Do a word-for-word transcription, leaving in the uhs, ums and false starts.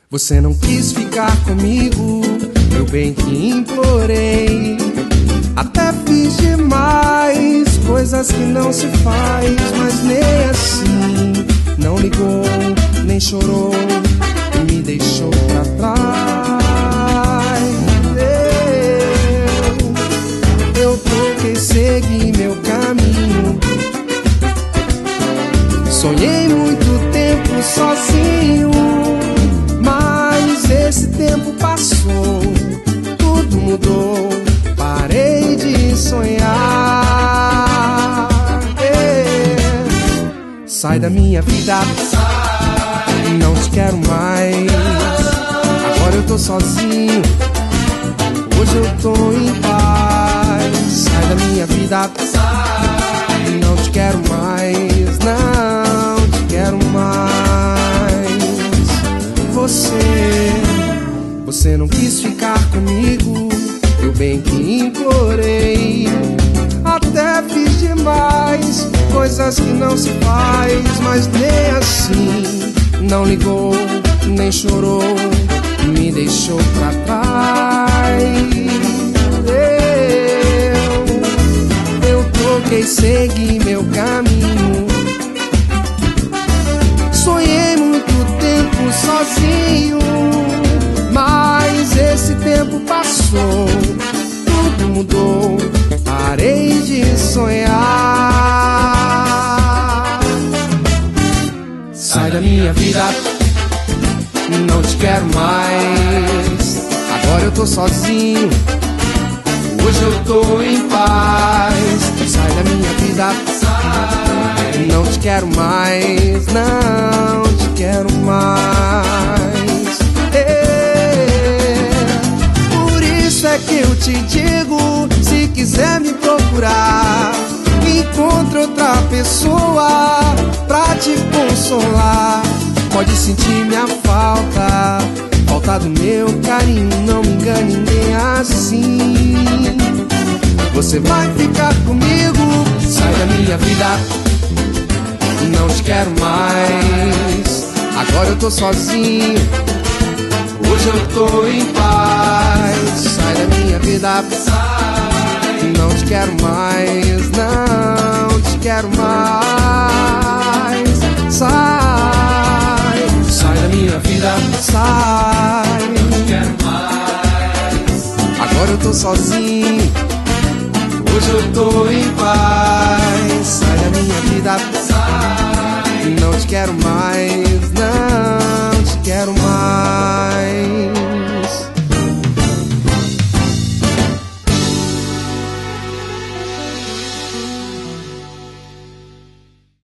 Você não quis ficar comigo, eu bem que implorei. Até fiz demais, coisas que não se faz, mas nem assim. Não ligou, nem chorou, e me deixou pra trás. Eu, eu troquei, segui meu caminho. Sonhei muito tempo sozinho, mas esse tempo passou, tudo mudou, parei de sonhar. É. Sai da minha vida, não te quero mais. Agora eu tô sozinho, hoje eu tô em paz. Sai da minha vida, não te quero mais, não te quero mais. Você, você não quis ficar comigo, eu bem que implorei. Até fiz demais, coisas que não se faz, mas nem assim. Não ligou, nem chorou, me deixou pra trás. Eu, eu troquei, segui meu caminho. Sonhei muito tempo sozinho, mas esse tempo passou, tudo mudou, parei de sonhar. Sai da minha vida, não te quero mais. Agora eu tô sozinho, hoje eu tô em paz. Sai da minha vida, não te quero mais, não te quero mais. É, por isso é que eu te digo, se quiser me procurar, encontre outra pessoa pra te consolar. Pode sentir minha falta, falta do meu carinho, não me engane nem assim. Você vai ficar comigo, sai da minha vida, não te quero mais. Agora eu tô sozinho, hoje eu tô em paz. Sai da minha vida, não te quero mais, não te quero mais. Sai, sai da minha vida, sai. Não te quero mais. Agora eu tô sozinho, hoje eu tô em paz. Sai da minha vida, sai. não te quero mais.